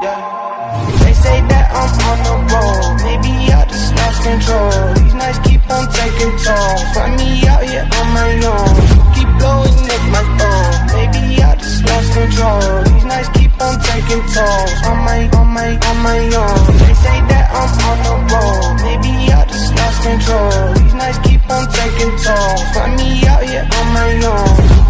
Yeah. They say that I'm on the road, maybe I just lost control. These nights keep on taking tolls, find me out here on my own. Keep blowing up my phone, maybe I just lost control. These nights keep on taking tolls, on my own. They say that I'm on the road, maybe I just lost control. These nights keep on taking tolls, find me out here on my own.